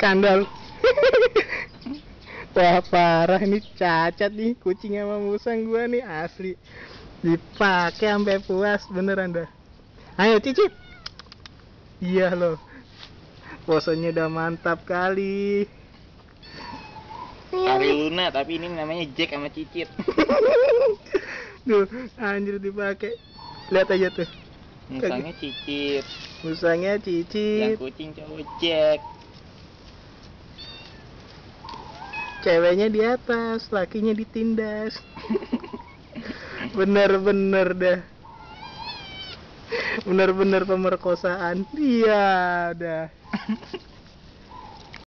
skandal. Wah parah ini, cacat nih kucing sama musang gua nih asli. Dipakai sampai puas beneran dah. Ayo cicip. Iya loh. Posenya udah mantap kali. Ari Luna, tapi ini namanya Jack sama Cicit. Duh, anjir dipakai. Lihat aja tuh. Musangnya Cicit. Musangnya Cicit. Yang kucing cowok Jack. Ceweknya di atas, lakinya ditindas. Bener-bener dah. Bener-bener pemerkosaan. Iya dah.